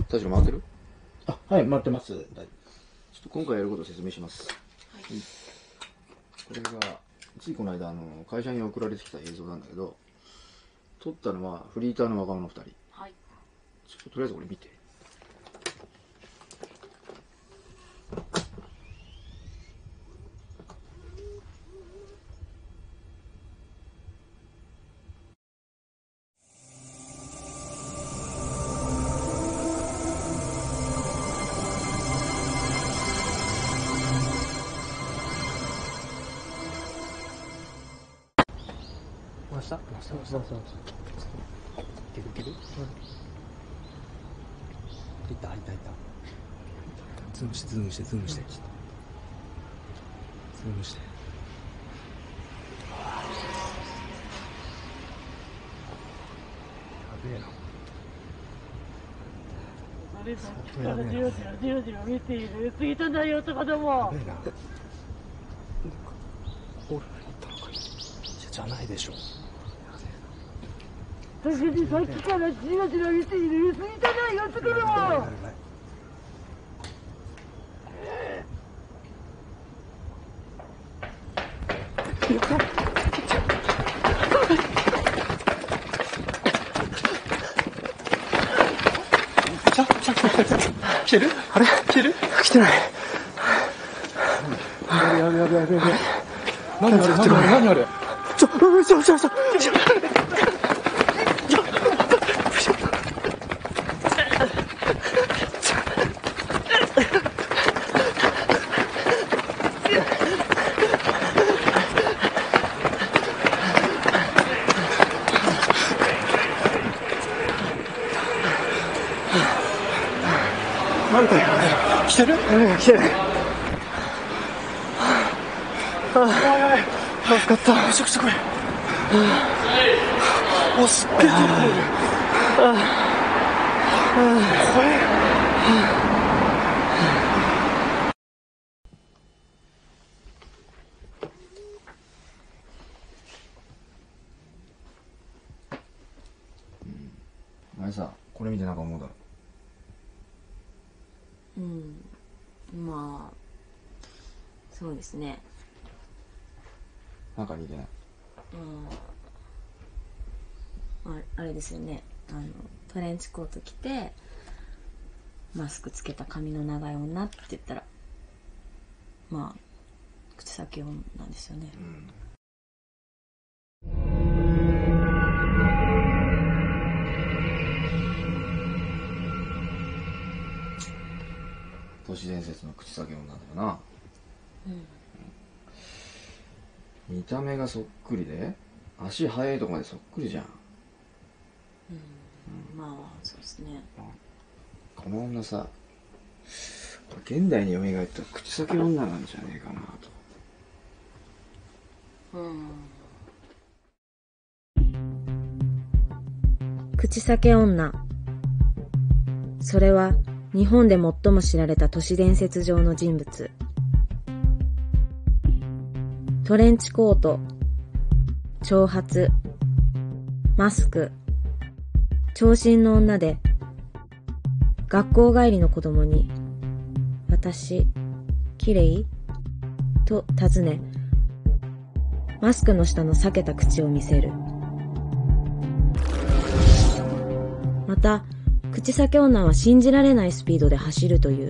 大将回ってる？ あ、はい、待ってます。 ちょっと今回やることを説明します。はい、これが、ついこの間、会社に送られてきた映像なんだけど、撮ったのはフリーターの若者2人。はい。ちょっととりあえずこれ見て。 回した。いける。いった。ズームして。やべえな。 あれさっきからじろじろ見ている過ぎたない男ども。 やべえな。ホールに行ったのか。じゃないでしょ。 確かにさっきからじろじろ見ている過ぎたない男ども。 来てる？あれ？来てる？来てない。やべ。何あれ？ちょ。来てる？来てる。助かった。めちゃくちゃ怖い。お、すっげえ。怖い。 お前さ、これ見てなんか思うだろ？ まあそうですね。 なんか似てない？ あれですよね。トレンチコート着てマスクつけた髪の長い女って言ったら、まあ口先女なんですよね。 都市伝説の口先女だよな。見た目がそっくりで、足速いとこまでそっくりじゃん。 まあそうですね。 この女さ、現代に蘇った口先女なんじゃねえかなと。口先女、それは日本で最も知られた都市伝説上の人物。トレンチコート、長髪、マスク、長身の女で、学校帰りの子供に、私、綺麗？と尋ね、マスクの下の裂けた口を見せる。また、口先女は信じられないスピードで走るという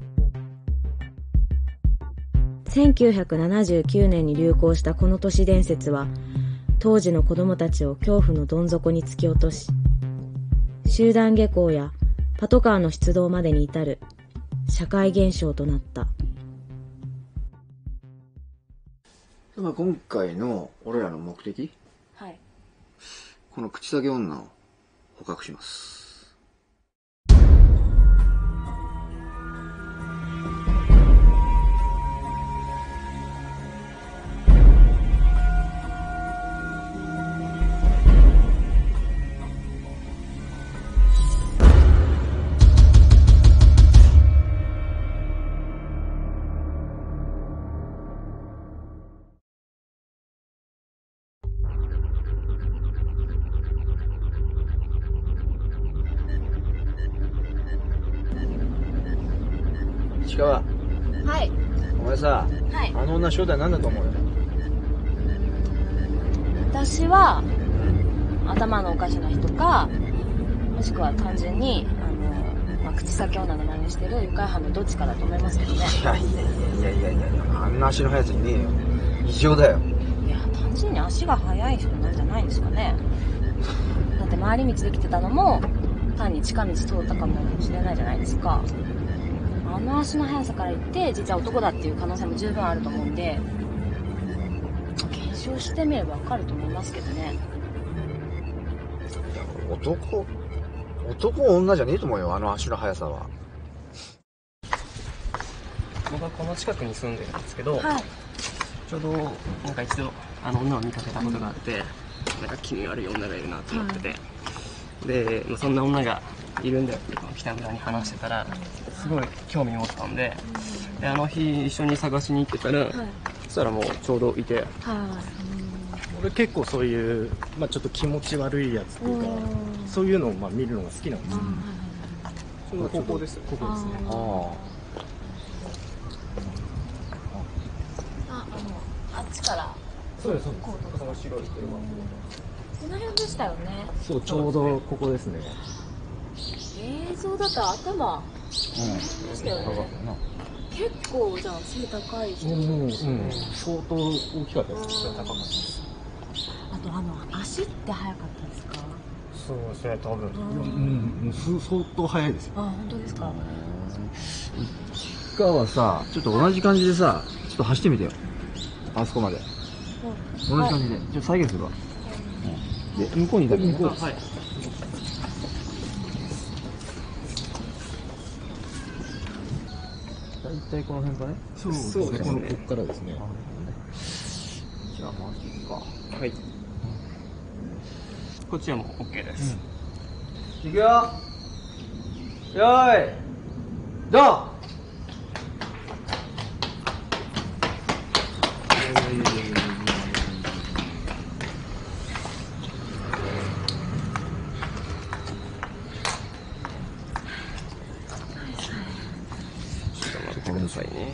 。1979年に流行したこの都市伝説は、当時の子供たちを恐怖のどん底に突き落とし、集団下校やパトカーの出動までに至る社会現象となった。 今回の俺らの目的、 はい、 この口先女を捕獲します。 川、 はい。 お前さ、 はい。 あの女正体なんだと思うよ。 私は、頭のおかしな人か、もしくは単純に、口先女の真似してる愉快犯のどっちかだと思いますけどね。 いや、あんな足の速いやついねえよ。異常だよ。 いや、単純に足が速い人なんじゃないんですかね。だって回り道できてたのも、単に近道通ったかもしれないじゃないですか。あの足の速さから言って、実は男だっていう可能性も十分あると思うんで、検証してみればわかると思いますけどね。 男女じゃねえと思うよ、あの足の速さは。 僕はこの近くに住んでるんですけど、 はい。 ちょうどなんか一度あの女を見かけたことがあって、なんか気味悪い女がいるなと思ってて、でそんな女がいるんだよって北村に話してたらすごい興味持ったんで、であの日一緒に探しに行ってたら、そしたらもうちょうどいて、 俺結構そういう、ちょっと気持ち悪いやつっていうか、そういうのを見るのが好きなんですよ。 高校ですよ。 ここですね。 あっちから。 そうです、そうです。 その白い車。 この辺でしたよね。 そう、ちょうどここですね。 映像だと頭でしたよね。結構じゃあ背高い人ですね。 相当大きかったです。高かったです。 あと足って速かったですか？ そうですね、多分。相当速いですよ。 あ、本当ですか。 石川さ、ちょっと同じ感じでさ、ちょっと走ってみてよ。あそこまで。同じ感じで。ちょっと再現するわ。で、向こうにいたけど。 はい。 大体この辺かね。 そうですね。ここからですね。 じゃあ、回していくか。 はい。こっちはもう OK です。 いくよ。よーい。ドン。 ごめんなさいね。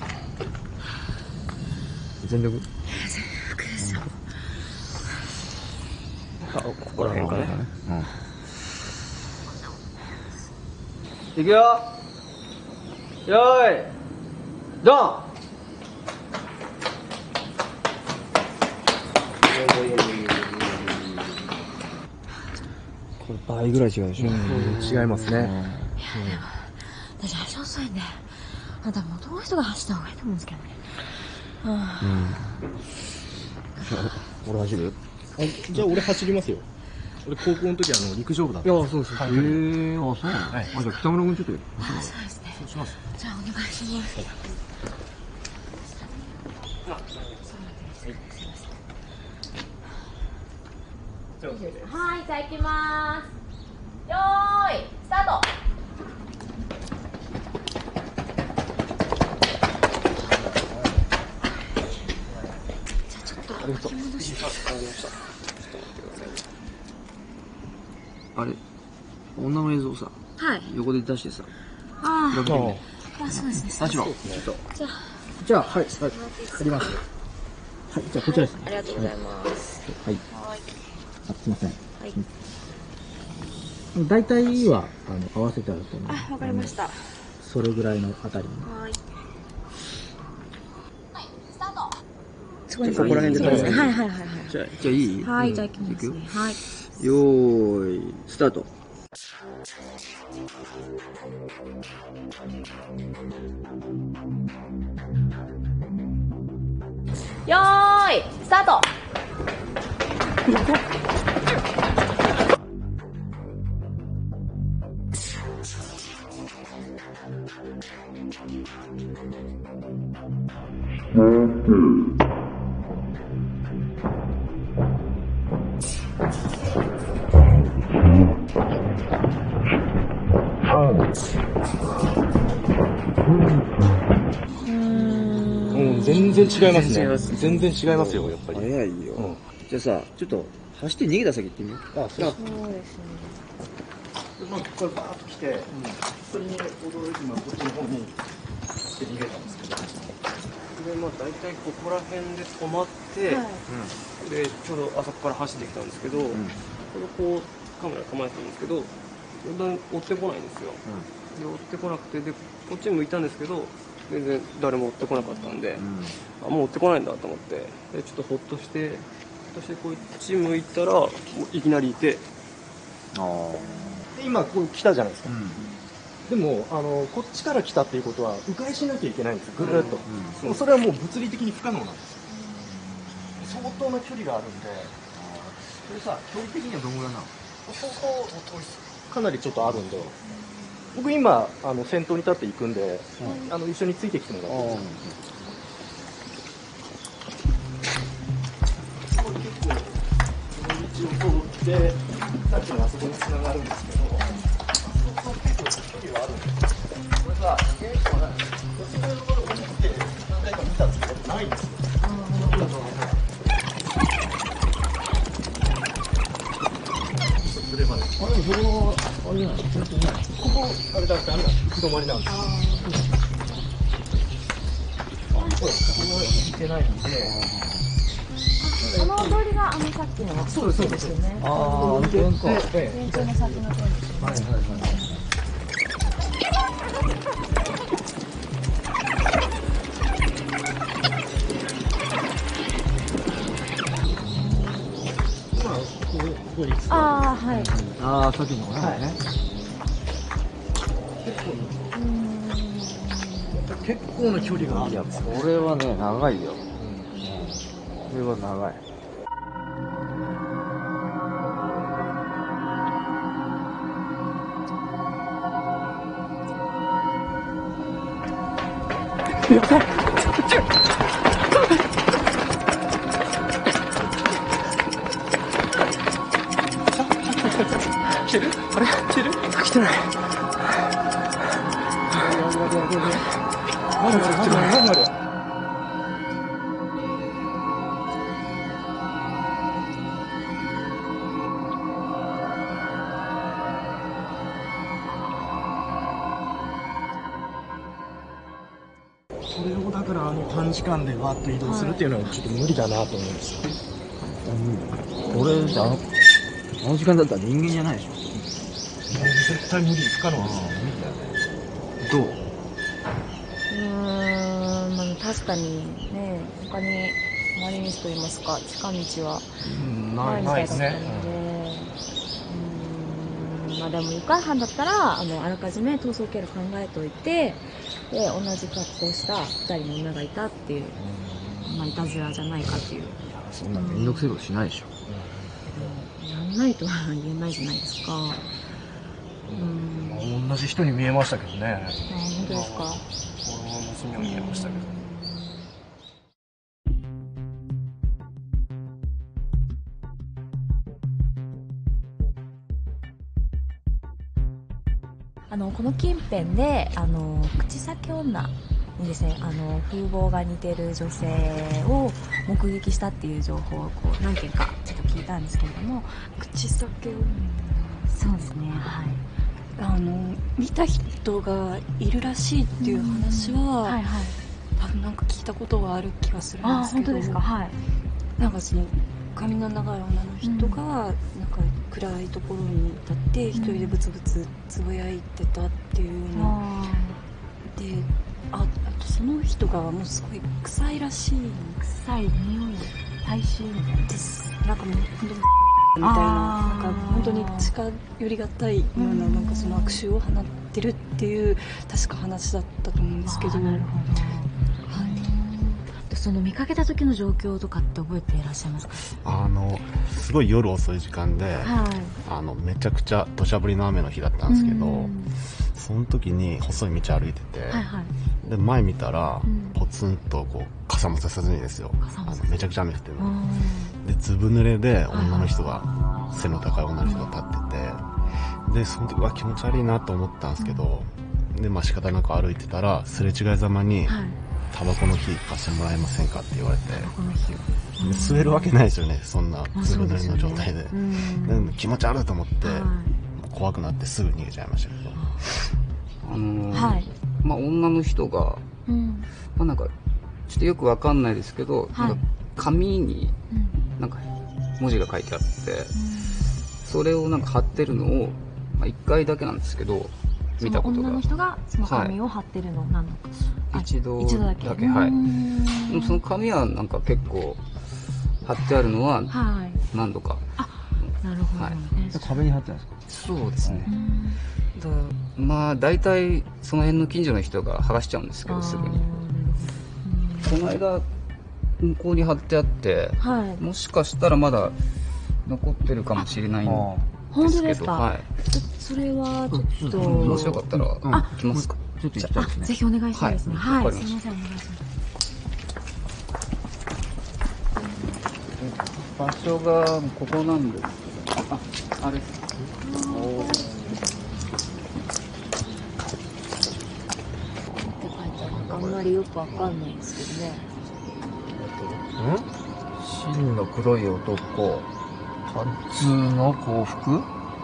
全力ですよ。 ここら辺かね。 いくよ。よーい。ドン。これ倍ぐらい違うでしょ。 違いますね。 私足遅いんで、あんたもう男の人が走った方がいいと思うんですけどね。 俺走る？ じゃあ俺走りますよ。俺高校の時陸上部だった。 いや、そうです。あ、そうなの。じゃあ北村君ちょっと。 そうですね。 そうします。 じゃあお願いします。はい、じゃあ行きます。よーい、スタート。じゃあちょっと引き戻して。 あれ、女の映像さ、 はい。 横で出してさ。 あやってみて。 あ、そうですね。 あ、ちょっと。 じゃあ、 はい、やります。はい、じゃあこちらですね。 ありがとうございます。 はい。 はい。 あ、すいません。 はい。 大体は合わせてあると思う。 あ、わかりました。 それぐらいのあたりに。 はい。はい、スタート。 そこら辺で撮る。 はいはいはいはい。 じゃあいい？ はい、じゃあ行きますね。はい。 よーい、スタート。 よーい、スタート。 全然違いますね。全然違いますよ、やっぱり。 早いよ。じゃあさ、ちょっと走って逃げた先行ってみよう。 あ、そうです。 そうですね。 これバーッと来て、それに驚いてこっちの方にして逃げたんですけど、でまあ大体ここら辺で止まって、でちょうどあそこから走ってきたんですけど、これこうカメラ構えてたんですけど、だんだん追ってこないんですよ。で追ってこなくて、でこっちに向いたんですけど、全然誰も追ってこなかったんで、あ、もう追ってこないんだと思って、でちょっとほっとして、そしてこっち向いたらもういきなりいて、 で今こう来たじゃないですか。でもこっちから来たっていうことは迂回しなきゃいけないんですよ、ぐるっと。でもそれはもう物理的に不可能なんですよ。相当な距離があるんで。 それさ、距離的にはどのぐらいなの？ かなりちょっとあるんで、僕今先頭に立って行くんで、一緒についてきてもらって。道を通ってさっきのあそこに繋がるんですけど、あそこ結構距離はあるんです。これさ、結構私のところ降りて何回か見たんですけどないんですよ。あれ、それはあれじゃない？ここあれだってあれだ、行き止まりなんです。ここは行ってないんで。 この通りがさっきのそうですよね。 ああ、本当か。 電柱の先の通りですよね。 はいはいはい。 ああ、はい。 ああ、さっきのね。 結構な距離がある。 いや、これはね、長いよ。これは長い。 来てる？あれ？来てる？来てない。 何あれ？それをだから短時間でわっと移動するっていうのはちょっと無理だなと思うんですよ。 これあの時間だったら人間じゃないでしょ。 絶対無理、不可能ですよ。 どう？ まあ確かにね、他に回り道といいますか、近道はないみたいだったので、まあでも、愉快犯だったら、あらかじめ逃走経路考えておいて、で、同じ格好した2人の女がいたっていう、まあ、いたずらじゃないかっていう。 そんなめんどくせえことしないでしょ。 やんないとは言えないじゃないですか。 同じ人に見えましたけどね。 本当ですか。 俺も娘に見えましたけど。 この近辺で口先女にですね、風貌が似てる女性を目撃したっていう情報をこう何件かちょっと聞いたんですけれども、 口先女、 そうですね、はい、 見た人がいるらしいっていう話は、 はいはい、 多分なんか聞いたことがある気がするんですけど。 あ、本当ですか。はい。 なんかその髪の長い女の人がなんか暗いところに立って一人でブツブツつぶやいてたっていうので、あとその人がもうすごい臭いらしい。 臭い匂い、体臭みたいなです。なんかもう本当にみたいな、なんか本当に近寄りがたいような、なんかその悪臭を放ってるっていう確か話だったと思うんですけど。 なるほど。その見かけた時の状況とかって覚えていらっしゃいますか？ すごい夜遅い時間で、めちゃくちゃ土砂降りの雨の日だったんですけど、その時に細い道歩いてて、で前見たら、ポツンとこう傘もささずにですよ、めちゃくちゃ雨降ってるので、ずぶ濡れで女の人が、背の高い女の人が立ってて、でその時は気持ち悪いなと思ったんですけど、で仕方なく歩いてたらすれ違いざまに、タバコの火貸してもらえませんかって言われて、吸えるわけないですよね、そんなずぶ濡れの状態で。で気持ち悪いと思って、怖くなってすぐ逃げちゃいましたけど。 まあ女の人がまあなんかちょっとよくわかんないですけど、なんか紙になんか文字が書いてあって、それをなんか貼ってるのを、まあ、1回だけなんですけど見たことが。 女の人がその紙を貼ってるの何度か、 一度だけ。 はい。 でもその紙はなんか結構貼ってあるのは何度か。 なるほどね。 壁に貼ってあるんですか？ そうですね。まあ大体その辺の近所の人が剥がしちゃうんですけど、すぐに。この間向こうに貼ってあって、もしかしたらまだ残ってるかもしれないんですけど。はい。 それはちょっともしよかったら行きますか？ ちょっと行きたいですね。 ぜひお願いしたいですね。はい。すみません、お願いします。 場所がここなんですけど、あれ。 あんまりよくわかんないですけどね。 真の黒い男、初の幸福、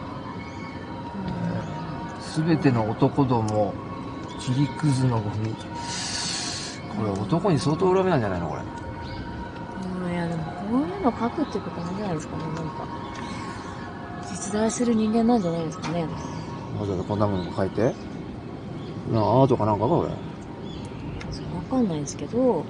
すべての男ども、切りくずのゴミ。これ男に相当恨みなんじゃないのこれ。 いやでもこういうの書くってことなんじゃないですかね。なんか実在する人間なんじゃないですかね。 わざわざこんなものも書いて。アートかなんかかこれ。 わかんないですけど。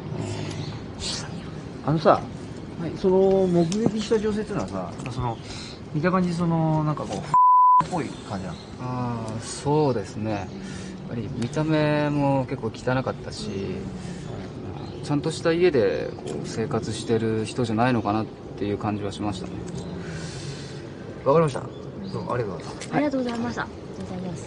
その目撃した女性っていうのはさ、見た感じなんかこうっぽい感じなの？ そうですね。やっぱり見た目も結構汚かったし、ちゃんとした家でこう生活してる人じゃないのかなっていう感じはしましたね。 わかりました。どうもありがとうございます。 ありがとうございました。ありがとうございます。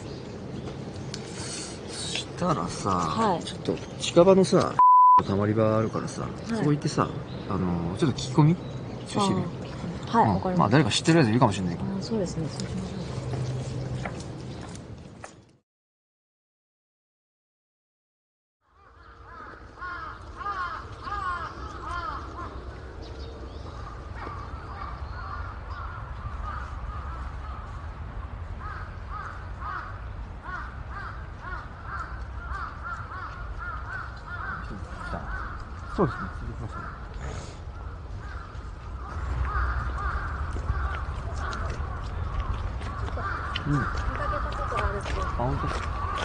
そしたらさ、ちょっと近場のさ、たまり場あるからさ、そこ行ってさ、ちょっと聞き込みしてみる。 はい、わかりました。 まあ誰か知ってるやついるかもしれないけど。 そうですね、そうしましょう。 そうですね、続きますね。見かけたことあるって。本当。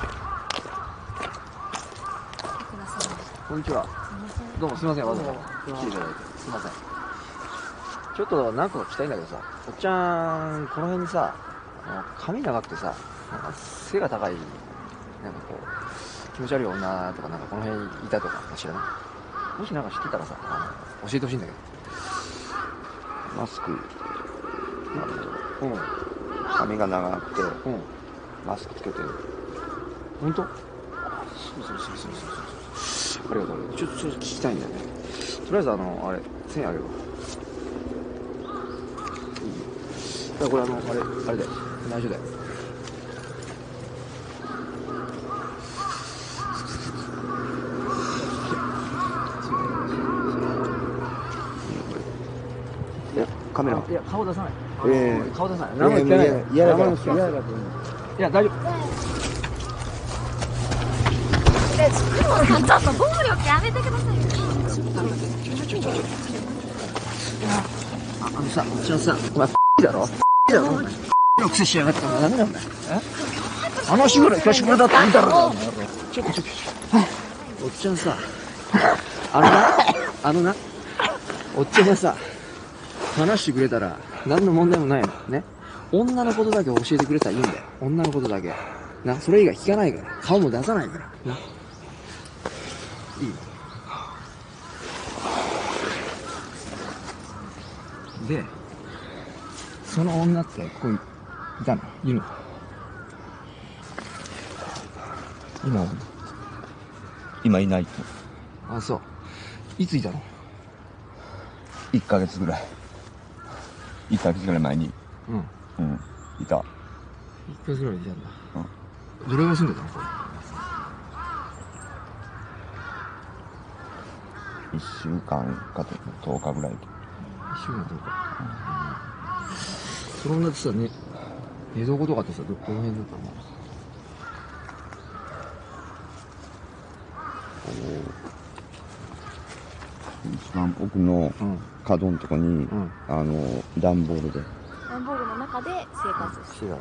こんにちは。どうもすみません、わざわざ来ていただいて。すみません。ちょっと何個か聞きたいんだけどさ、おっちゃん、この辺にさ、髪長くてさ、なんか背が高い、なんかこう、気持ち悪い女とか、なんかこの辺いたとか知らない？もしなんか知ってたらさ、教えてほしいんだけど。 マスク、髪が長くて、マスクつけてる。 本当？そう。ありがとう。ちょっと聞きたいんだよね。とりあえずあれ、1000円あげるわ。いい？これあれだよ。内緒だよ。 カメラ。 いや、顔出さない。顔出さない。 名前聞かない。嫌だから。 いや、大丈夫。 ちょっと暴力やめてくださいよ。 さ、おっちゃんさ、お前だろ？の癖しやがってダメなんだよ。話ぐらい聞かしてくれたっていいだろ。ちょっと。おっちゃんさ、おっちゃんがさ、話してくれたら何の問題もないのね。女のことだけ教えてくれたらいいんだよ。女のことだけな。それ以外聞かないから、顔も出さないからな。いい？で、その女ってここにいたの？いるの？ 今いないと。 あ、そう。いついたの ？1ヶ月ぐらい。1ヶ月ぐらい前に。いた。1ヶ月ぐらいいたんだ。どれぐらい住んでたのこれ ？1週間かと10日ぐらい。1 週間10日。その女ってさ、ね、寝床とかってさ、どの辺だったの？ 一番奥の角のとこに、段ボールで。 段ボールの中で生活してる。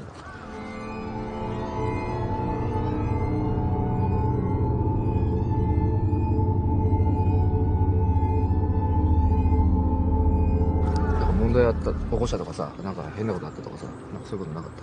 問題起こしたとかさ、なんか変なことあったとかさ、なんかそういうことなかった？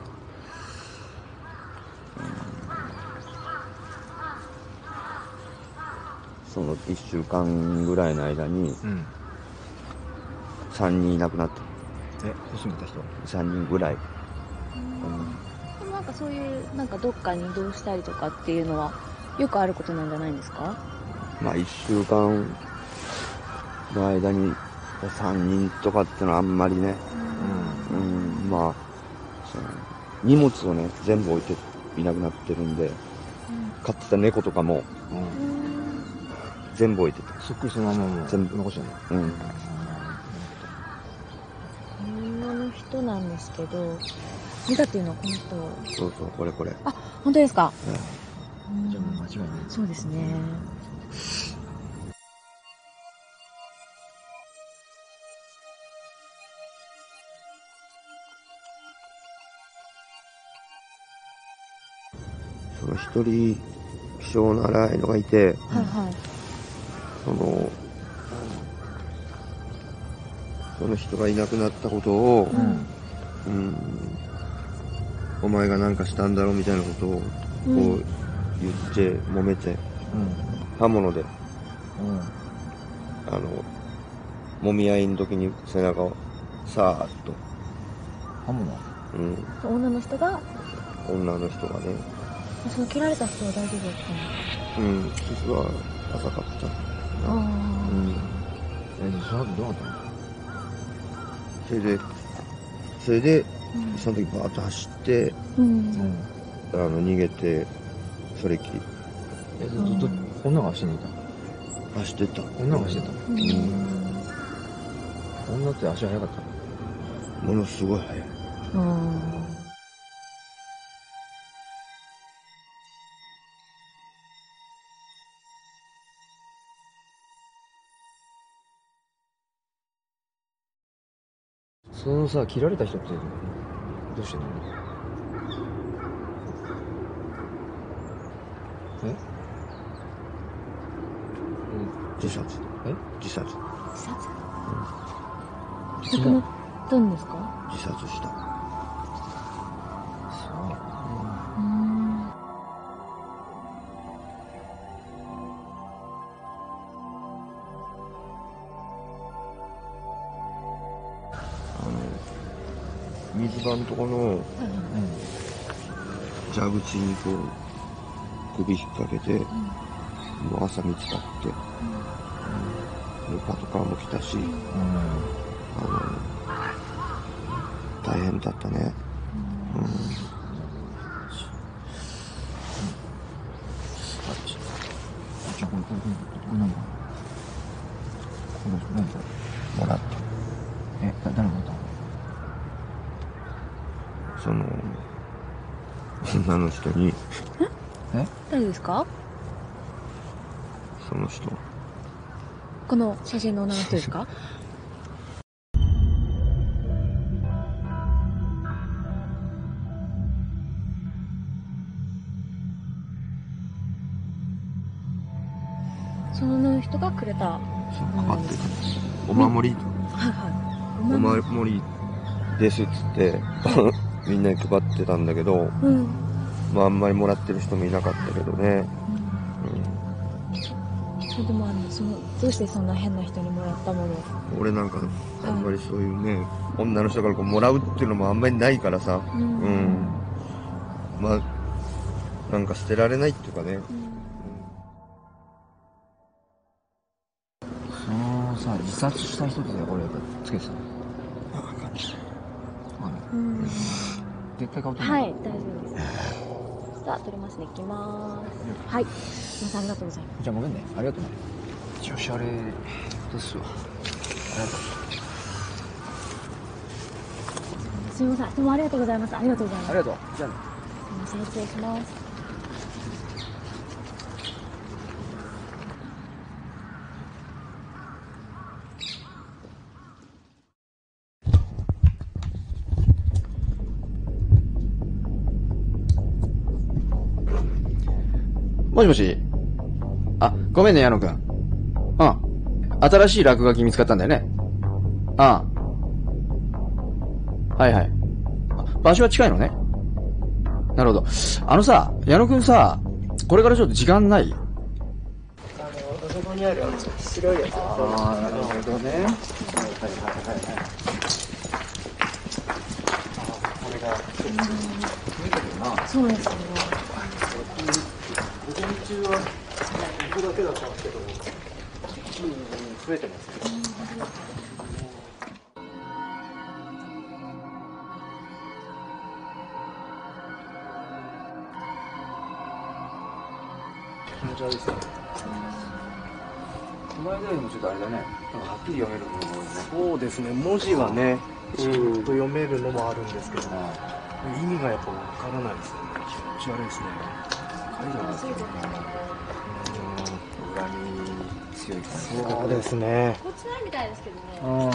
その1週間ぐらいの間に、3人いなくなった。 閉めた人 ？3人ぐらい。 でもなんかそういう、なんかどっかに移動したりとかっていうのは、よくあることなんじゃないんですか？ まあ1週間の間に3人とかってのはあんまりね。まあ、荷物をね、全部置いていなくなってるんで、飼ってた猫とかも、全部置いてた。 そっくりそのままも全部残してるの？ 女の人なんですけど、見たっていうのはこの人？ そうそう、これ。 あ、本当ですか？ じゃあもう間違いない。 そうですね。 その一人気性の荒いのがいて、その人がいなくなったことを、お前が何かしたんだろうみたいなことをこう言って揉めて、刃物で、揉み合いの時に背中をさーっと。 刃物？ 女の人がね。 その切られた人は大丈夫だったの？ 傷は浅かった。 その後どうなったの？ それで、その時バーッと走って、逃げて、それっきり。 ずっと女が走ってた？ 走ってた。 女が走ってた？女って足速かった？ ものすごい速い。 そのさ、切られた人ってどうしてんの？ 自殺。自殺。 亡くなったんですか？ 自殺した。水場のとこの蛇口にこう首引っ掛けて、もう朝見つかって、パトカーも来たし、大変だったね。 じゃあこれ何だ？これ何これ？ もらった。 誰がもらったの？ その女の人に。 誰ですか？ その人。 この写真の女の人ですか？その女の人がくれた。 そうかかってた。お守り。お守りですっつってみんなに配ってたんだけど、まああんまりもらってる人もいなかったけどね。 それでもどうしてそんな変な人にもらったもの？ 俺なんかあんまりそういうね、女の人からこうもらうっていうのもあんまりないからさ、まあなんか捨てられないっていうかね。 そのさ、自殺した人ってこれつけてたの？絶対買うと思う。 はい、大丈夫です。さあ、取れますね。いきまーす。はい。すみません、ありがとうございます。 じゃあごめんね。ありがとうね。おしゃれですわ。ありがとう。 すみません。どうもありがとうございます。ありがとうございます。 ありがとう。じゃあね。 すみません、失礼します。 もしもし。あ、ごめんね、矢野くん。うん。新しい落書き見つかったんだよね。うん。はいはい。場所は近いのね。なるほど。さ、矢野くんさ、これからちょっと時間ない？ あそこにある白いやつ。 ああ、なるほどね。はいはいはいはい。 これが、 増えてるな。 そうですね。 午前中はここだけだったんですけど、増えてますね。気持ち悪いですね。 この間よりもちょっとあれだね。なんかはっきり読める部分が多いね。 そうですね、文字はね、ちゃんと読めるのもあるんですけど、意味がやっぱわからないですよね。気持ち悪いですね。 海外ですけどね。恨み強い感じ。 そうですね。 こっちないみたいですけどね。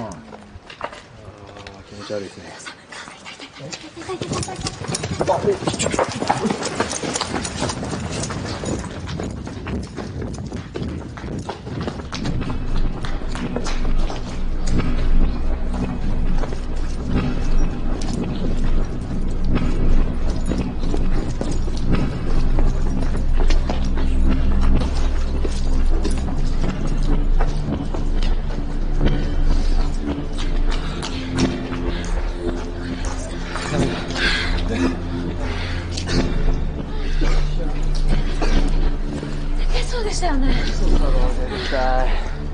気持ち悪いですね。 そうでしたよね。 そうだろう、絶対。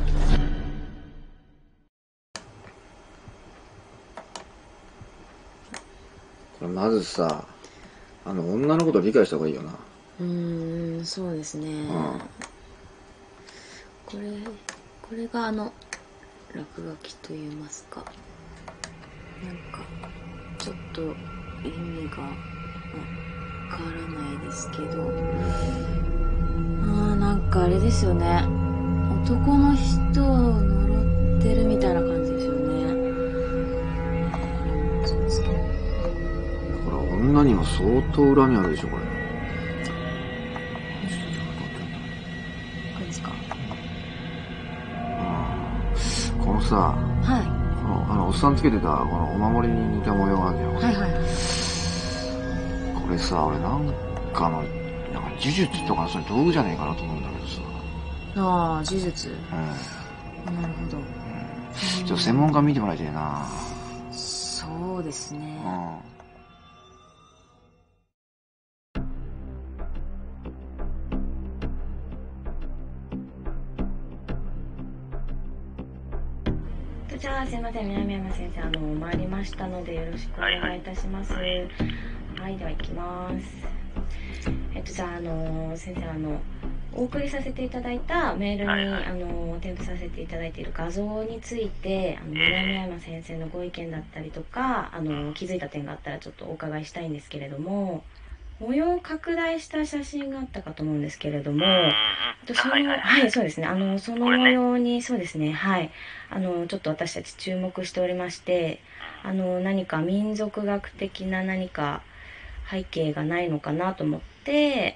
これまずさ、女のこと理解した方がいいよな。 そうですね。これが落書きと言いますか。なんか、ちょっと意味がわからないですけど。なんかあれですよね。男の人を呪ってるみたいな感じですよね。 これ女にも相当恨みあるでしょ、これ。 これですか？ このさ、 はい。 このおっさんつけてたこのお守りに似た模様があるんだよ。 はいはいはい。 これさ、俺なんか呪術とかそういう道具じゃねえかなと思うんだけどさ。 呪術。なるほど。 ちょっと専門家見てもらいたいな。 そうですね。じゃあすいません、南山先生、参りましたのでよろしくお願いいたします。はい、では行きます。じゃあ先生お送りさせていただいたメールに、添付させていただいている画像について南山先生のご意見だったりとか気づいた点があったらちょっとお伺いしたいんですけれども、模様を拡大した写真があったかと思うんですけれども、はいそうですね、その模様にそうですね、はいちょっと私たち注目しておりまして、何か民族学的な何か背景がないのかなと思って、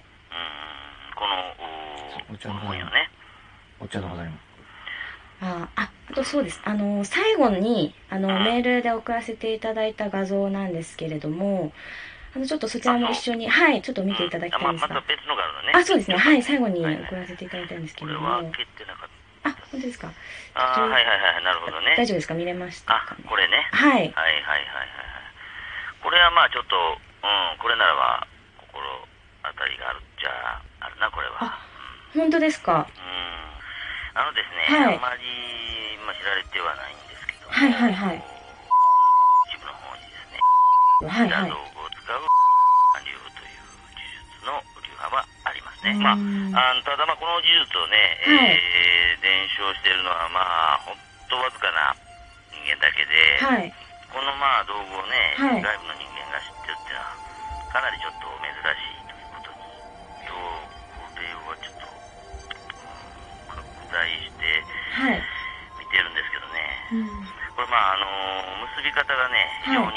このお茶の方にもお茶の方にもあとそうです、最後にメールで送らせていただいた画像なんですけれども、ちょっとそちらも一緒にちょっと見ていただきたいんですが、 また別のがあるのね。 そうですね、はい、最後に送らせていただいたんですけれども、 これは消ってなかった。 本当ですか。 はいはいはい、なるほどね。 大丈夫ですか、見れましたかね。 これね。 はい。 はいはいはいはい。これはまあちょっと、これならば心当たりがあるっちゃあるな、これは。 本当ですか。 ですね、あんまり、知られてはないんですけども、 はいはいはい。 一部の方にですね、 はいはい。 道具を使う流という呪術の流派はありますね。ただこの呪術をね、伝承しているのはほんとわずかな人間だけで、この道具をね、外部の人間が知ってるっていうのはかなりちょっと珍しいということに、これはちょっと拡大して見てるんですけどね、これ結び方がね非常に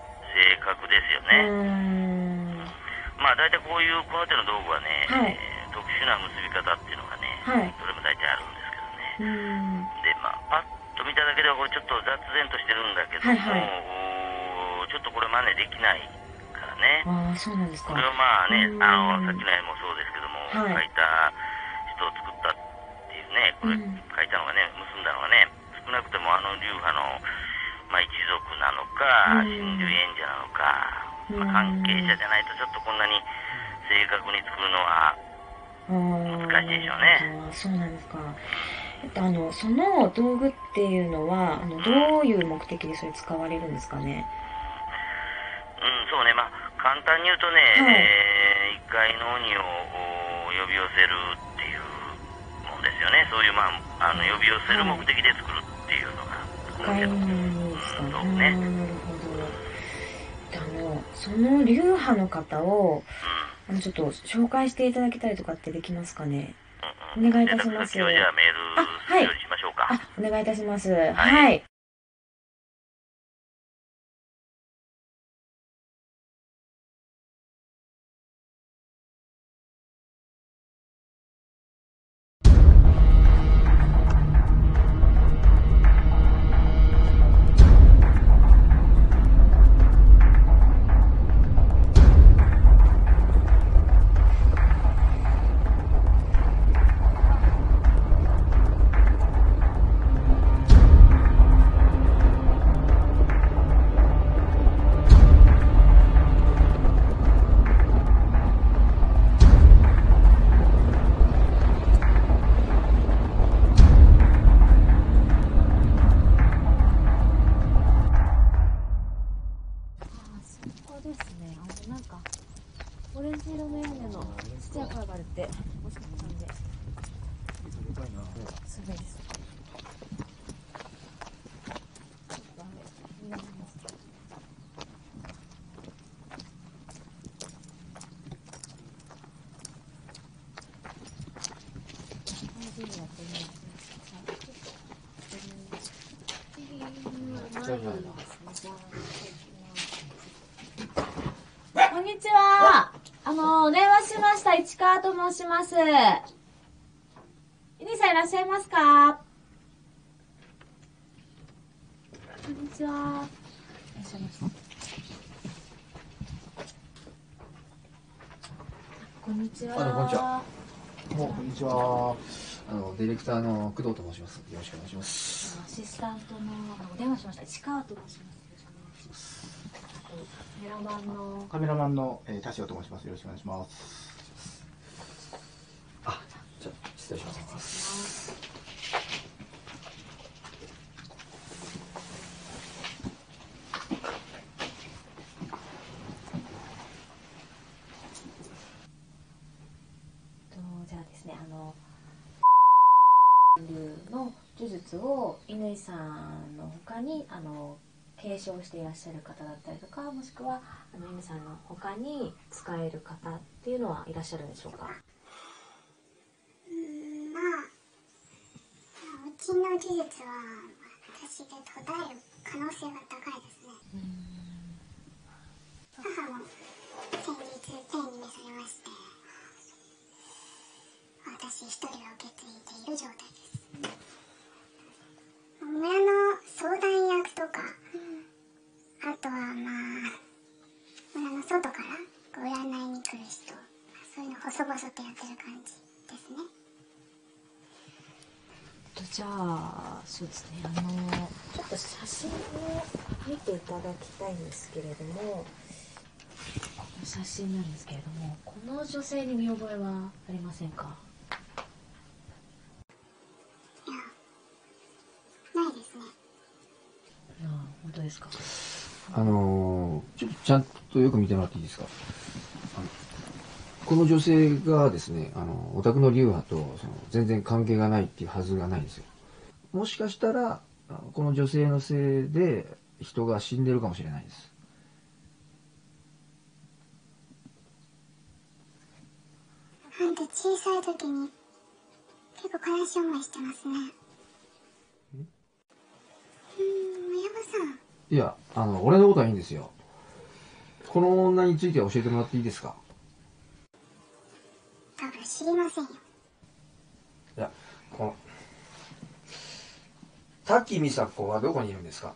正確ですよね。大体こういうこの手の道具はね、 特殊な結び方っていうのがね、どれも大体あるんですけどね。で、パッと見ただけではこれちょっと雑然としてるんだけども、ちょっとこれ真似できないからね。 そうなんですか。 これをまあね、さっきの絵もそうですけども、描いた人を作ったっていうね、これ描いたのがね、結んだのがね、少なくとも流派の、一族なのか、神龍演者なのか、関係者じゃないとちょっとこんなに正確に作るのは難しいでしょうね。 そうなんですか。その道具っていうのはどういう目的でそれ使われるんですかね。 そうね、簡単に言うとね、一回の鬼を呼び寄せるっていうもんですよね。そういう呼び寄せる目的で作るっていうのが道具ね。 なるほど。その流派の方をちょっと紹介していただけたりとかってできますかね。お願いいたします。 じゃあメールするようにしましょうか。 お願いいたします。はい。オレンジ色の屋根のちっちゃい声があるってもしかしたんで。すごいです。こんにちは。お電話しました。市川と申します。ユニさんいらっしゃいますか？こんにちは。いらっしゃいました。こんにちは。 こんにちは。こんにちは。ディレクターの工藤と申します。よろしくお願いします。 アシスタントのお電話しました。市川と申します。カメラマンの田代と申します。よろしくお願いします。じゃあ失礼します。 じゃあですね、流の呪術を乾さんの他に継承していらっしゃる方だったりとか、もしくは乾さんの他に使える方っていうのはいらっしゃるんでしょうか？ うちの呪術は私で途絶える可能性が高いですね。母も先日天に召されまして、私一人が受け継いでいる状態です。村の相談役とか、あとは村の外から占いに来る人、そういうの細々とやってる感じですね。 じゃあそうですね、ちょっと写真を見ていただきたいんですけれども、写真なんですけれども、この女性に見覚えはありませんか？ いや、ないですね。 本当ですか？ ちょっとちゃんとよく見てもらっていいですか？この女性がですね、お宅の流派と全然関係がないっていうはずがないんですよ。もしかしたらこの女性のせいで人が死んでるかもしれないです。 あんた小さい時に結構悲しい思いしてますね。宮本さん。 いや、俺のことはいいんですよ。この女について教えてもらっていいですか？ 多分知りませんよ。 いや、この滝美佐子はどこにいるんですか？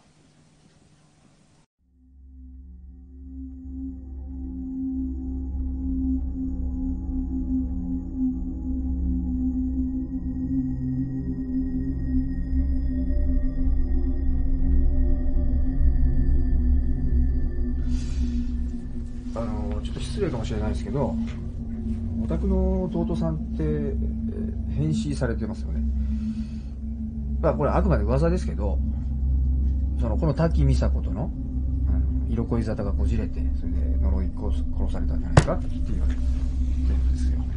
ちょっと失礼かもしれないですけど、お宅の弟さんって変死されてますよね。まあこれあくまで噂ですけど、この滝美佐子との色恋沙汰がこじれて、それで呪い殺されたんじゃないかって言われてるんですよ。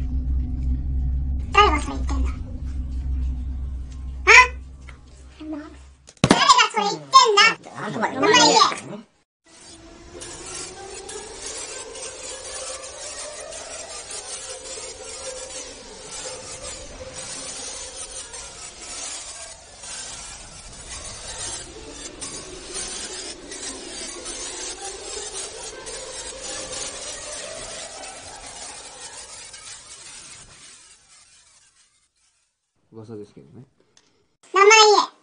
誰がそれ言ってんだ？誰がそれ言ってんだ？名前言え。 噂ですけどね。 名前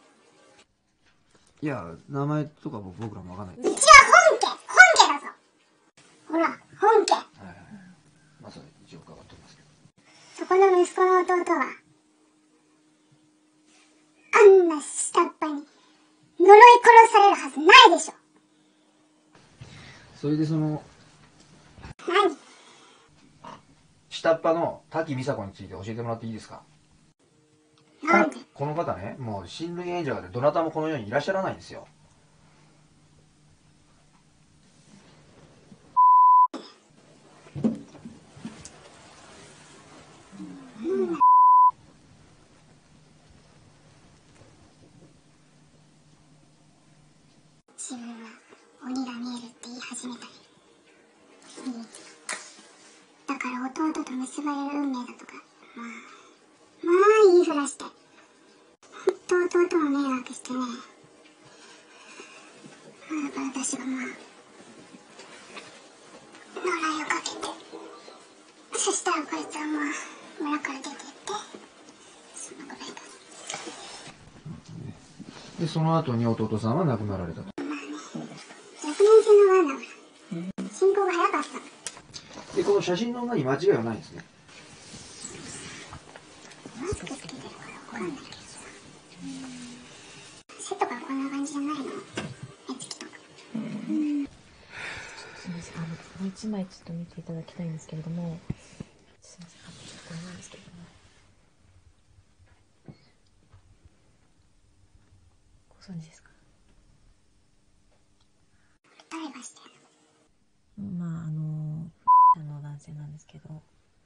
いや、名前とか僕らもわかんない。 言え。うちは本家だぞ。ほら、本家。 まあそれ一応伺ってますけど。 そこの息子の弟は、あんな下っ端に呪い殺されるはずないでしょ。 それで何？ 下っ端の滝美佐子について教えてもらっていいですか？ なんで？ この方ね、もう親類縁者でどなたもこの世にいらっしゃらないんですよ。 自分は鬼が見えるって言い始めたり、だから弟と結ばれる運命だとか、まあ言いふらして、ほんと弟を迷惑してね。だから私が呪いをかけて、そしたらこいつは村から出てって、そんなこと言った。 で、その後に弟さんは亡くなられたと。 若年性の罠だから、進行が早かった。 で、この写真の女に間違いはないんですね。 マスクつけてるからわかんないけどさ。背とかこんな感じじゃないの？目つきとか。 すみません、もう一枚ちょっと見ていただきたいんですけれども、すみません、ちょっとこれなんですけども、ご存知ですか？ 誰がしてるまあの男性なんですけど、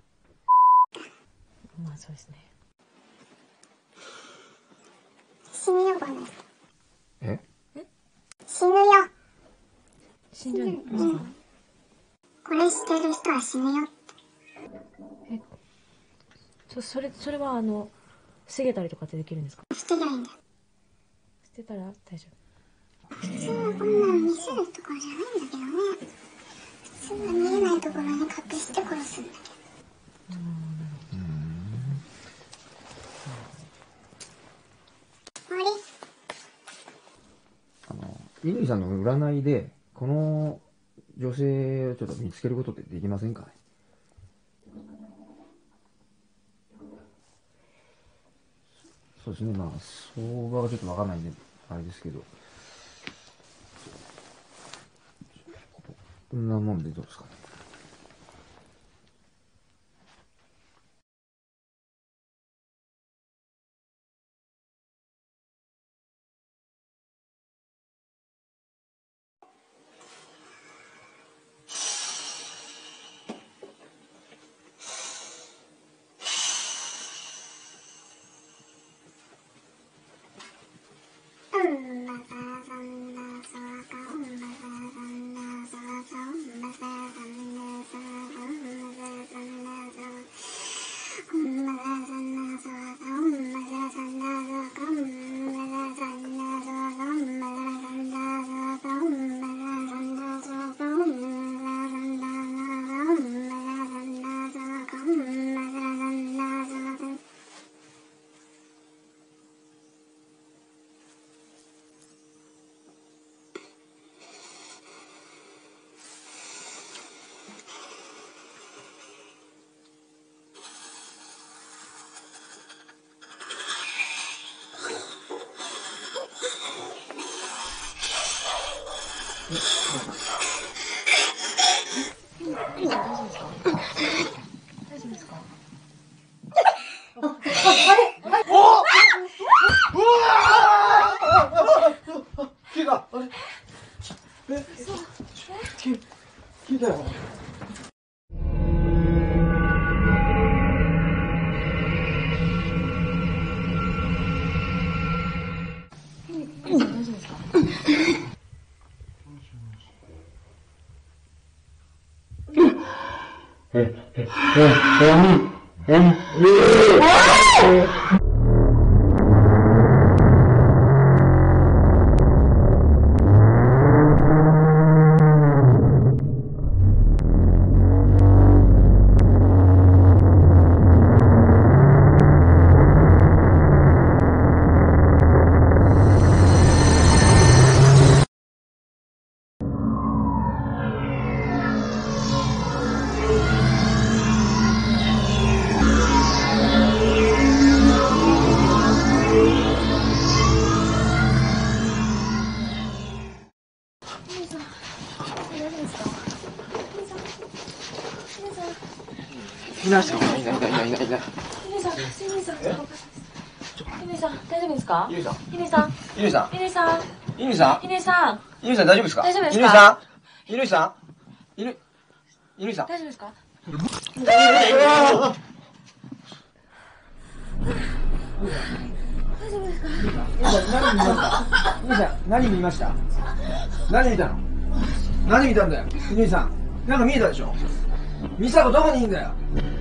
まあそうですね。 死ぬよ、この人。 え？ 死ぬよ。 死んじゃうんですか？ これしてる人は死ぬよって。 それは防げたりとかってできるんですか？ 捨てりゃいいんだよ。 捨てたら大丈夫。 普通はこんなの見せるところじゃないんだけどね。普通は見えないところに隠して殺すんだけど。終わり？ 乾さんの占いでこの女性をちょっと見つけることってできませんかね？そうですね、まあ相場がちょっとわかんないんであれですけど、こんなもんでどうですかね？ うんばささんださわかうんばささんださわかうんばささん大丈夫ですか？大丈夫ですか？ 聞いた。聞いたよ。 大丈夫ですか？ いないですか？いない。 ゆめさん、大丈夫ですか？ゆめさん、大丈夫ですか？ ゆめさん。 ゆめさん、 ゆめさん。 ゆめさん、 ゆめさん大丈夫ですか？ 大丈夫ですか？ ゆめさん。ゆめさん。ゆめさん。 大丈夫ですか？大丈夫ですか？ ゆめさん、何見ました？何見たの？何見たんだよ？ゆめさん。なんか見えたでしょ？ミサコどこにいんだよ？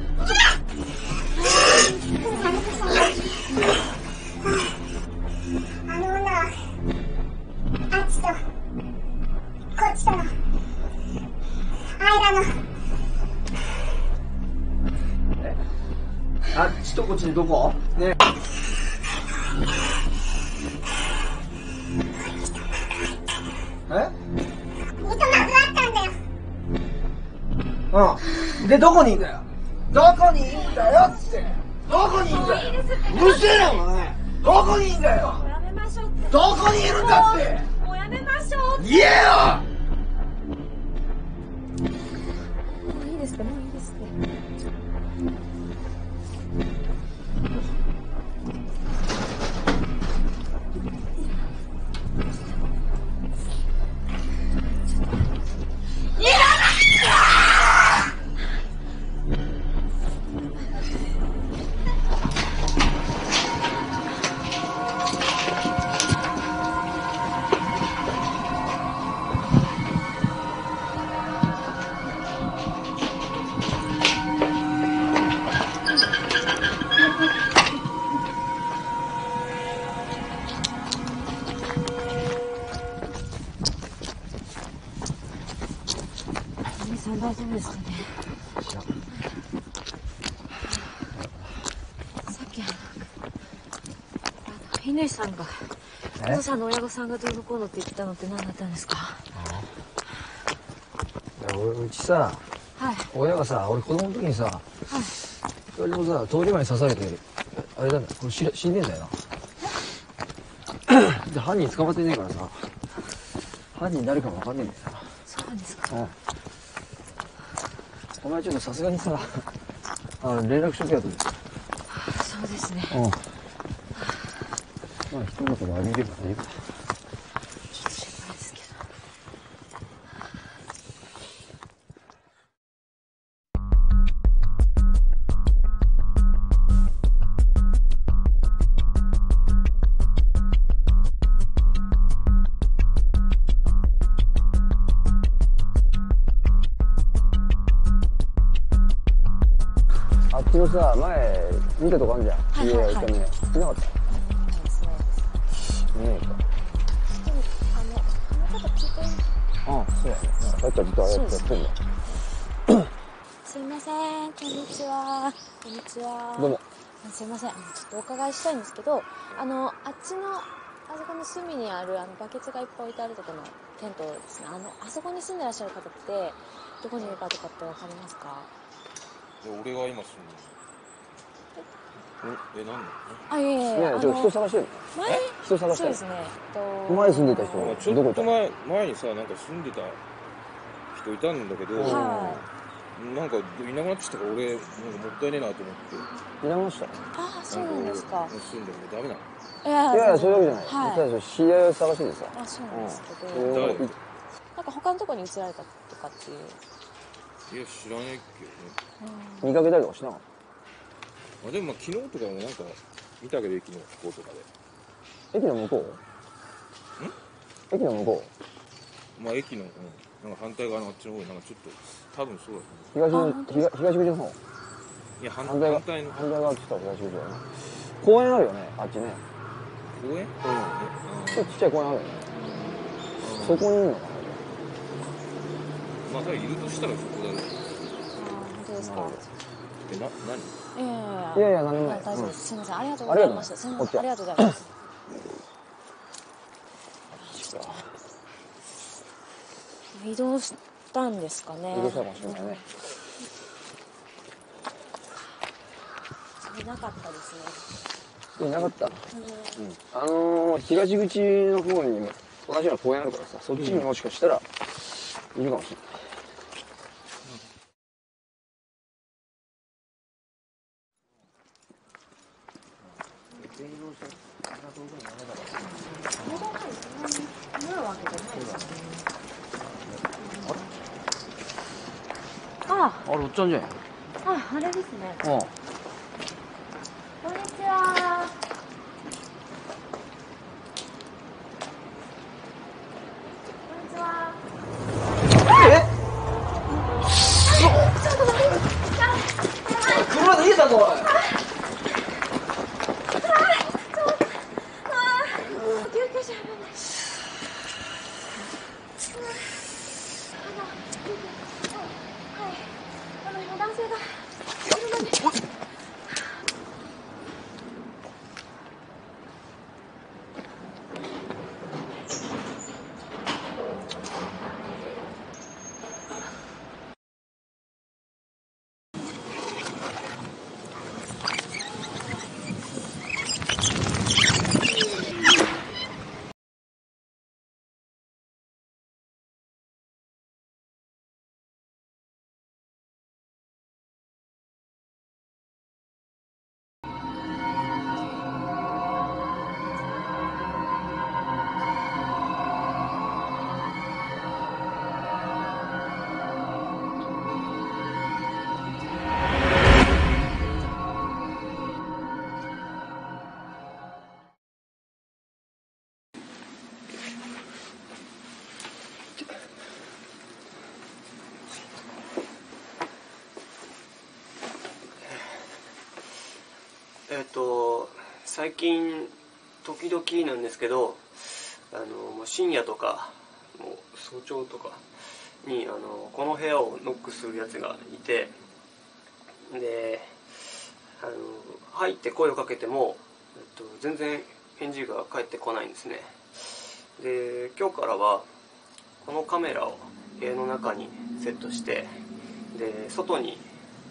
あの女はあっちとこっちとの間のあっちとこっちでどこ？ね。 見となくなったんだよ。 うん。で、どこにいんだよ？どこにいんだよって。どこにいんだよ。うるせえなお前。どこにいんだよ。 もうやめましょうって。 どこにいるんだって。 もうやめましょうって。 言えよ。 もういいですって、もういいですって。大丈夫ですかね。さっき乾さんがお父さんの親御さんがどうのこうのって言ってたのって何だったんですか？ うちさ、 はい、 親がさ、俺子供の時にさ、 はい、 二人ともさ、通り魔に刺されて、あれだね、これ死んでんだよな。で、犯人捕まってねえからさ、犯人誰かもわかんねえんだよな。 そうなんですか。 うん。お前ちょっとさすがにさ、連絡しとけよと。 そうですね。 うん。まあ、一言であげればいいか。 ちょっと心配ですけど。 あっちのさ、前、見たとこあるじゃん。 はいはいはい。 家行ったね。いなかった？ ないです、ないです。 いねえか。 でも、ちょっと聞いて。 ああ、そうだね。なんかさっきからずっとあれやってんだ。 すいません、こんにちは。こんにちは。 どうも。 すいません、ちょっとお伺いしたいんですけど、あっちの、あそこの隅にある、バケツがいっぱい置いてあるところのテントですね。あそこに住んでらっしゃる方って、どこにいるかとかってわかりますか？ 俺が今住んでる。何なの？ あ、いえいえ。 ねえ、ちょっと人探してるの？人探してるの？ そうですね。 前住んでた人はちょっと前にさ、なんか住んでた人いたんだけど、 なんかいなくなってきたから俺なんかもったいねえなと思っていなくなってきた。 ああ、そうなんですか。 住んでもダメなの？ いやいや、そういうわけじゃない。 はいただ知り合いを探しててさ。 あ、そうなんですけど、 誰？ なんか他のところに移られたとかっていう。 いや知らないけどね。 見かけたりとかしなかっあでもまあ昨日とかもなんか見たけど駅の向こうとかで。 た。駅の向こう？駅の向こまあ駅の、なんか反対側のあっちの方になんかちょっと多分そうだう？東口の方。 いや反対対の側って言ったら東口だよね。公園あるよね、あっちね。 公園？ ちょっとちっちゃい公園あるよね。そこにいるのかな。 まあ多分いるとしたらそこだろう。 本当ですか。 何？ いやいや、何でもない。 大丈夫です。すみません、ありがとうございました。すみません、ありがとうございます。移動したんですかね。 移動したかもしれないね。 いなかったですね。 いなかった。東口の方にも同じような公園あるからさ、そっちにもしかしたらいるかもしれない。 あれおっちゃんじゃん。 あ、あれですね。 うん。 こんにちは。こんにちは。 車でいいだぞ、おい。 救急車呼ばない。男性が車に。 最近時々なんですけど、もう深夜とかもう早朝とかにこの部屋をノックするやつがいて、で入って声をかけても、全然返事が返ってこないんですね。で今日からはこのカメラを部屋の中にセットして、で外に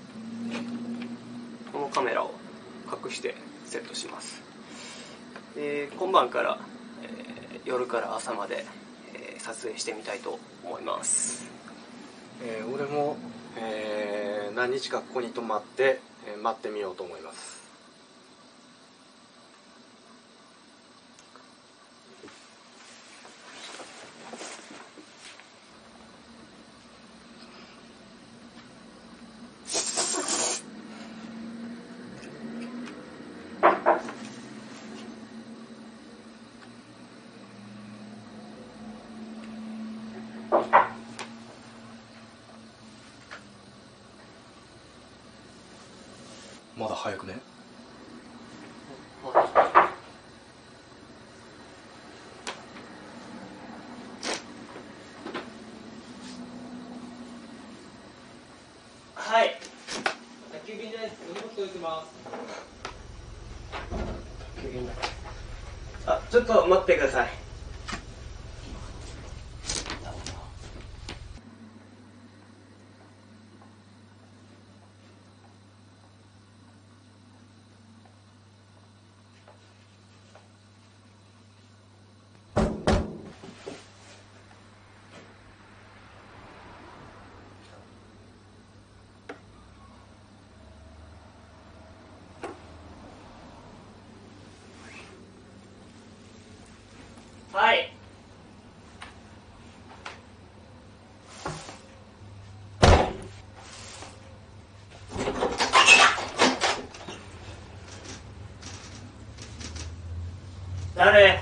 このカメラを隠してセットします。で今晩から、夜から朝まで、撮影してみたいと思います。 俺も、何日かここに泊まって、待ってみようと思います。まだ早くね。 はい。休憩じゃないです。お荷物届いてます。休憩だ。あ、ちょっと待ってください。 はい。誰？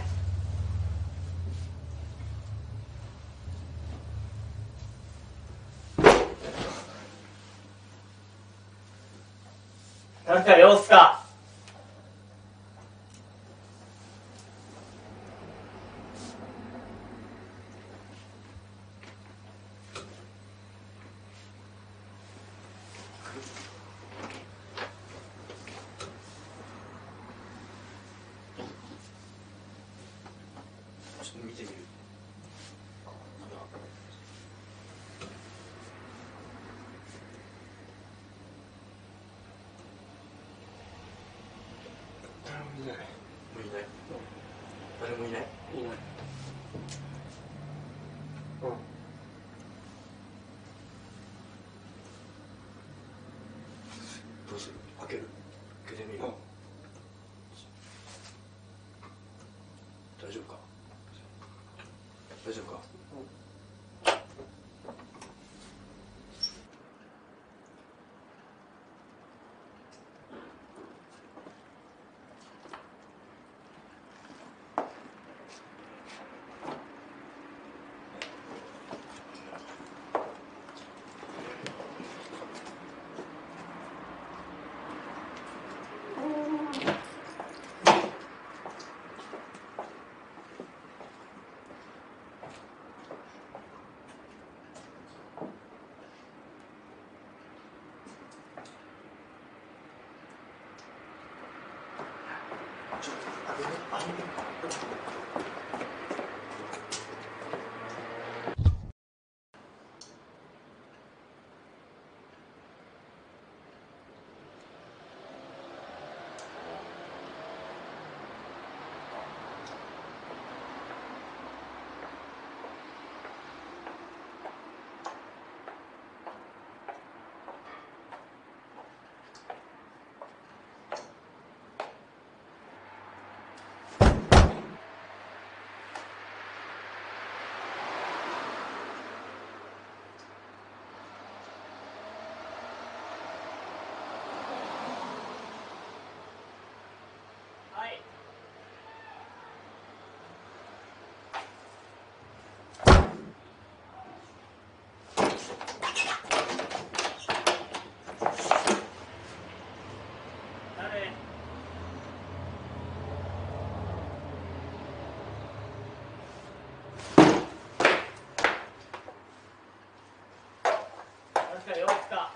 なんか様子か。 ちょっと見てみる。誰もいない。もういない。誰もいない。 いない。 うん。どうする？開ける？開けてみる？大丈夫か？大丈夫か？ 様子か。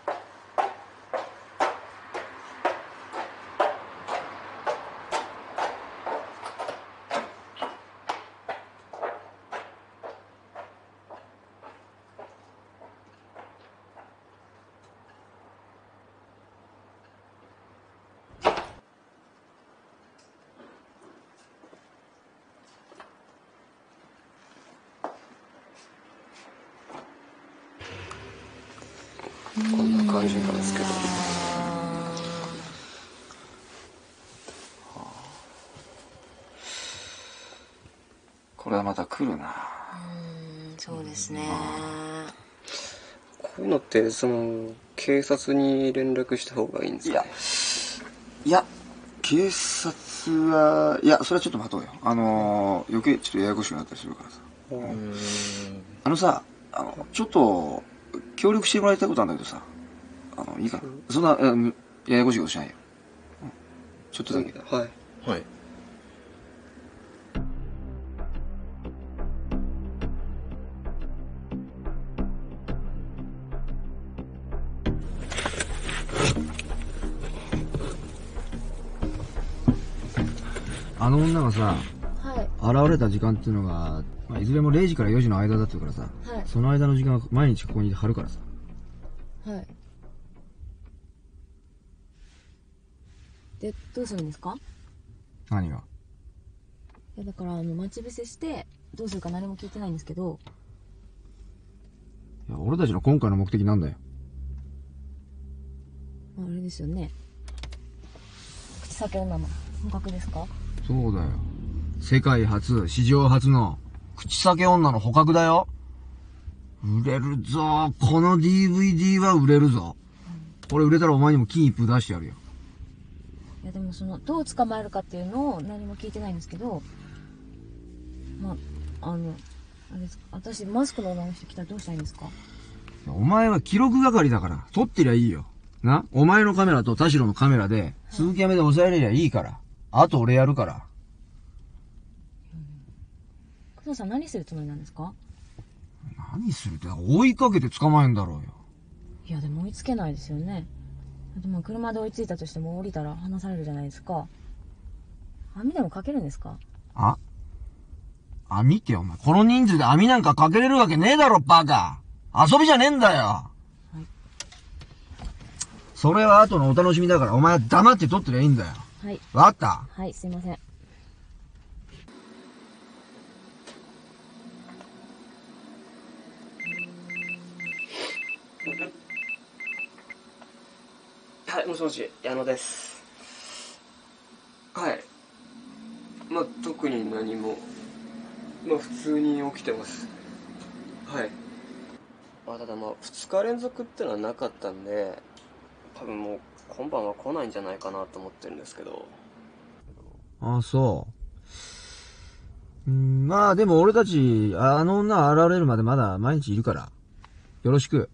こんな感じなんですけど。 これはまた来るな。 そうですね。 こういうのって警察に連絡した方がいいんですかね。 いや、警察は、いや、それはちょっと待とうよ。余計ちょっとややこしくなったりするからさ。さ、ちょっと、協力してもらいたいことあるんだけどさ、いいかな。そんな、ややこしいことしないよ。ちょっとだけ。 はい。 はい。あの女がさ、現れた時間っていうのが、いずれも0時から4時の間だって言うからさ、その間の時間は毎日ここに貼るからさ。 はい。で、どうするんですか？ 何が？ いや、だから待ち伏せしてどうするか何も聞いてないんですけど。 いや、俺たちの今回の目的なんだよ。 あれですよね。口先女の捕獲ですか？ そうだよ。 世界初、史上初の、口裂け女の捕獲だよ。売れるぞ。この DVD は売れるぞ。これ売れたらお前にも金一封出してやるよ。 いやでもどう捕まえるかっていうのを何も聞いてないんですけど、あれですか、私マスクの女の人来たらどうしたらいいんですか？ お前は記録係だから、撮ってりゃいいよ。な？お前のカメラと田代のカメラで、鈴木やめで抑えれりゃいいから。あと俺やるから。 工藤さん何するつもりなんですか？ 何するって、追いかけて捕まえんだろうよ。 いやでも追いつけないですよね。でも車で追いついたとしても降りたら離されるじゃないですか。網でもかけるんですか？ 網ってお前、この人数で網なんかかけれるわけねえだろ、バカ。遊びじゃねえんだよ。はい。それは後のお楽しみだから、お前は黙って撮ってりゃいいんだよ。 はい。 わかった？ はい、すいません。 はい、もしもし、矢野です。はい。特に何も、普通に起きてます。はい。ただ2日連続ってのはなかったんで、多分もう今晩は来ないんじゃないかなと思ってるんですけど。 そう。でも俺たち、あの女現れるまでまだ毎日いるから。よろしく。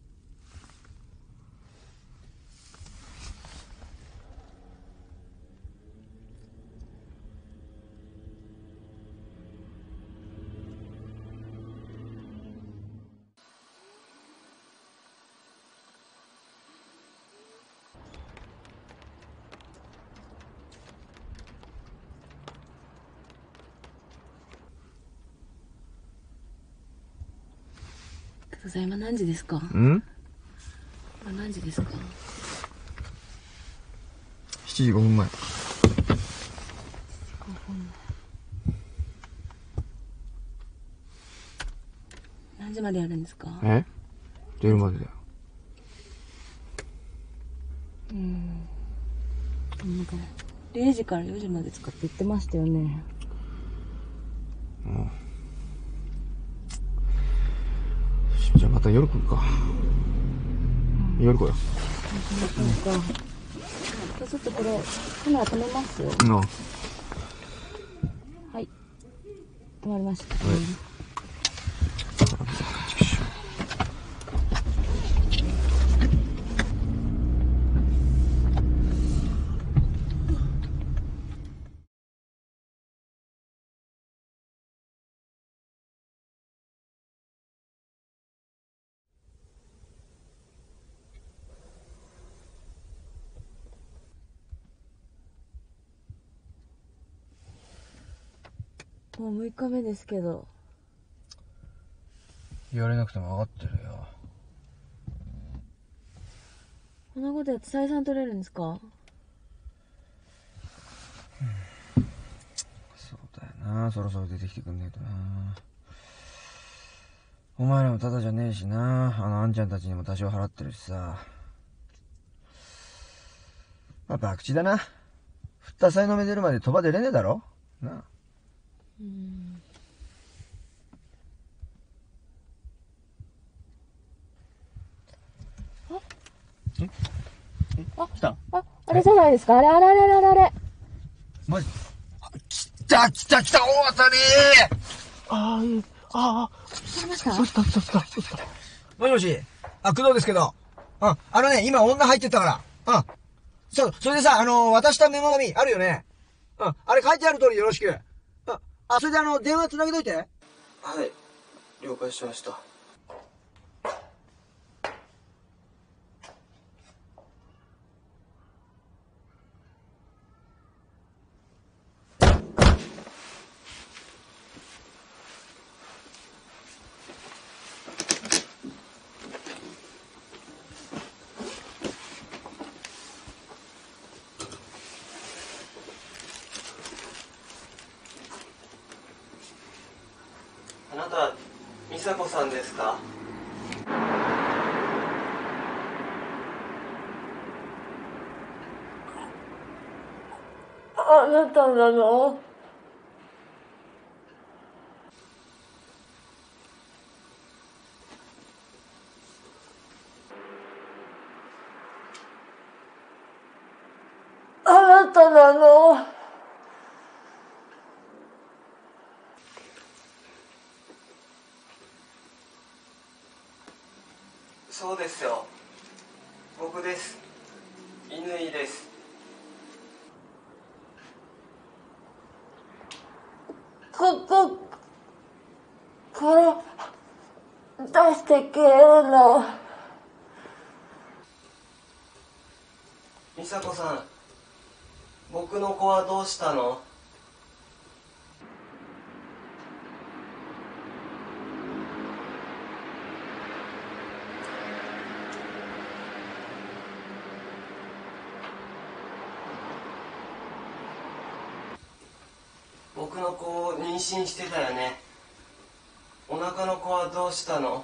工藤さん今何時ですか？ 今何時ですか ？7時5分前。 何時までやるんですか？ 出るまでだよ。 なんか0時から4時まで使って言ってましたよね。 じゃあまた夜来るか。夜来よう。 そうか。ちょっとこれカメラ止めますよ。はい。止まりました。もう6日目ですけど。 言われなくても分かってるよ。 こんなことやって採算取れるんですか？ そうだよな。そろそろ出てきてくんねえとな。お前らもただじゃねえしな。あんちゃんたちにも多少払ってるしさ。博打だな。振った才能目出るまで賭場出れねえだろなあ。 来た？ あれじゃないですか？あれ。 マジ？来た大当たり取れました？ もしもし、工藤ですけど。今女入ってったから。それでさ、渡したメモ紙あるよね。あれ書いてある通りよろしく。それで電話つなげといて。 はい、了解しました。あなた、美佐子さんですか？ あなたなの？ なたなの？ そうですよ。僕です。乾です。 これ出してくれるの？ 美佐子さん、僕の子はどうしたの？僕の子を妊娠してたよね。お腹の子はどうしたの？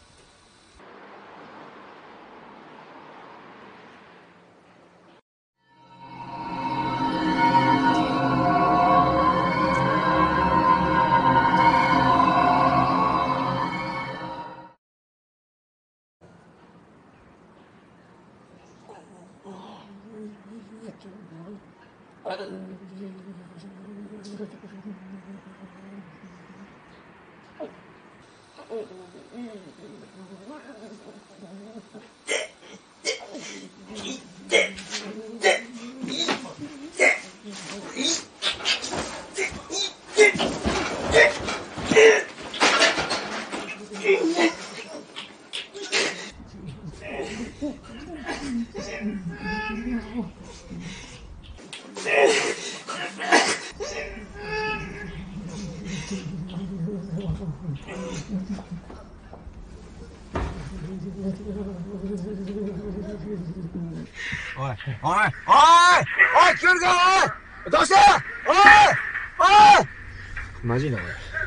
おい、おい、おい、おい、聞こえるか、おい、どうしたおい、おい。マジいな、こ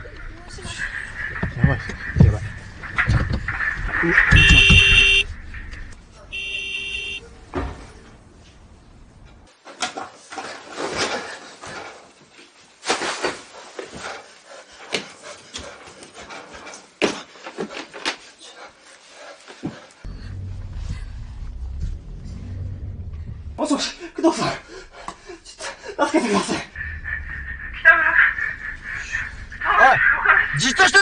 れ。やばいっすよ、やばい。 もしもし、工藤さん。助けてください。 北村。おい、じっとしてろ。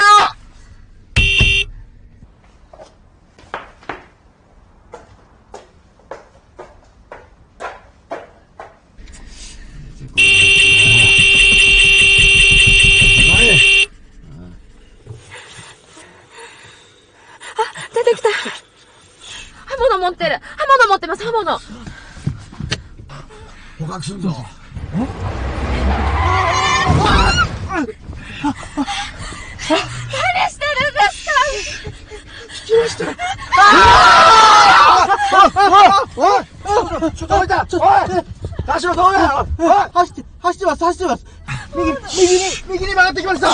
出てきた。刃物持ってる。刃物持ってます、刃物。 捕獲するぞ。 何してるんですか？ 引きました。おい、ちょっと置いた。おい、田代どうだ。おい、走ってます、走ってます。右に曲がってきました。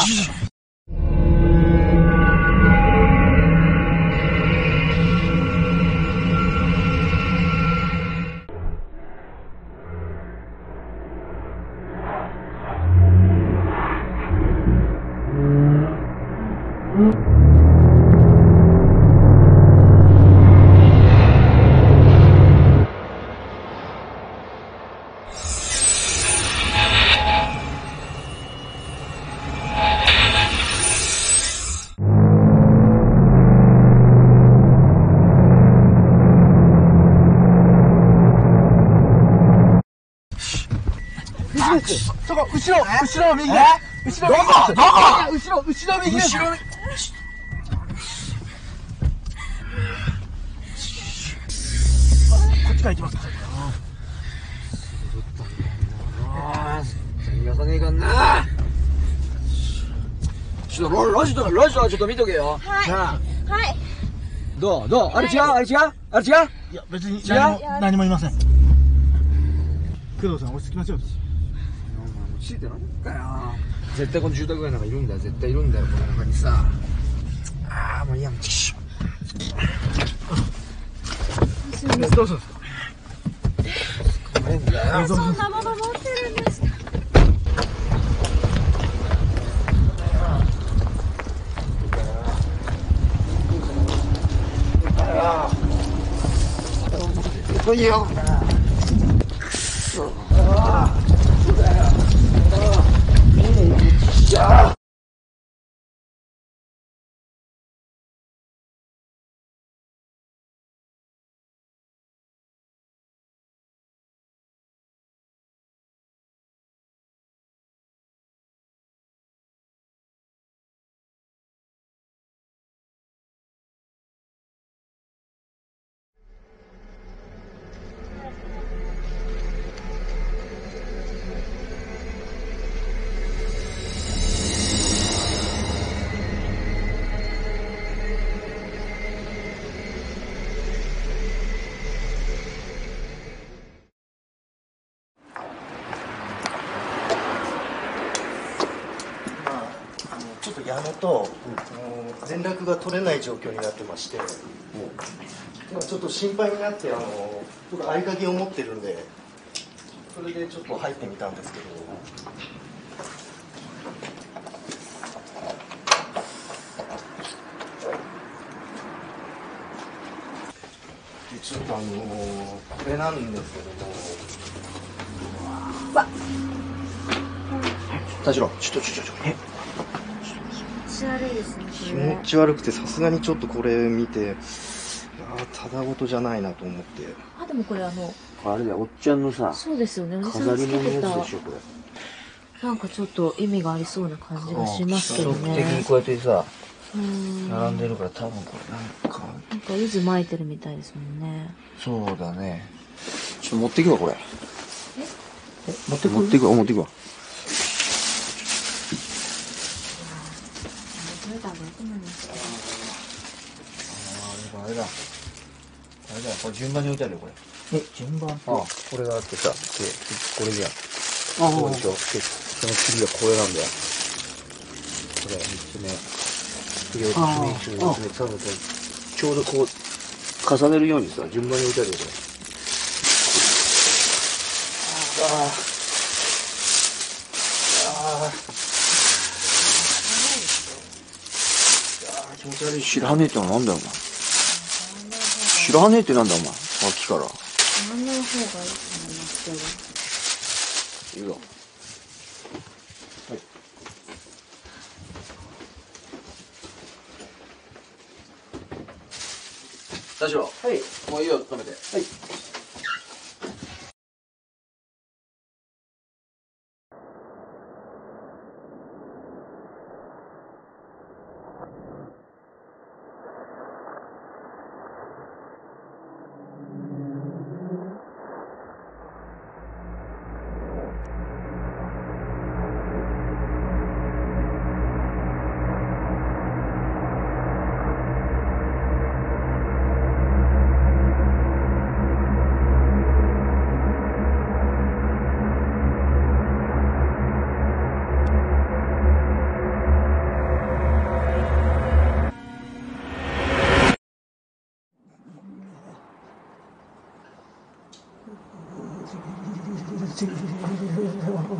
そこ、後ろ右です。後ろ右です。こっちから行きますか。逃がさねえかんな。ちょっとラジオはちょっと見とけよ。 はい。はい。 どうあれ違ういや、別に何も言いません。工藤さん、落ち着きましょう。落ち着いてないんかよ。絶対この住宅街なんかいるんだよ。絶対いるんだよ、この中にさ。ああ、もういいや、もうチキシュ。どうするんですか？ そんなもの持ってるんですか？ いいよ。くそ。 ちょっと矢野と、連絡が取れない状況になってまして、ちょっと心配になって僕合鍵を持ってるんで、それでちょっと入ってみたんですけど。ちょっとこれなんですけども。田代、ちょっと。 気持ち悪いですね。 気持ち悪くて、さすがにちょっとこれ見て、ただごとじゃないなと思って。 でもこれあれだよ、おっちゃんのさ、 そうですよね。 飾り物のやつでしょ、これ。 なんかちょっと意味がありそうな感じがしますけどね。 的にこうやってさ、並んでるから多分これなんか渦巻いてるみたいですもんね。 そうだね。ちょっと持っていくわ、これ。 持ってくわ。 あれだ、これ順番に置いてあるよ、これ。 順番？ これがあってさ、これじゃん。そうでしょ。その次がこれなんだよ。これ、3つ目。次4つ目、1つ目、3つ目。ちょうどこう、重ねるようにさ、順番に置いてあるよ、これ。 気持ち悪い。 知らねえってのはなんだよ、お前。知らねえってなんだ、お前。さっきから。 やらない方がいいと思いますけど。 いいぞ。田代。はい。もういいよ、止めて。はい。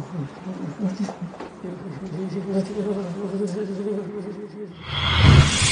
Thank you.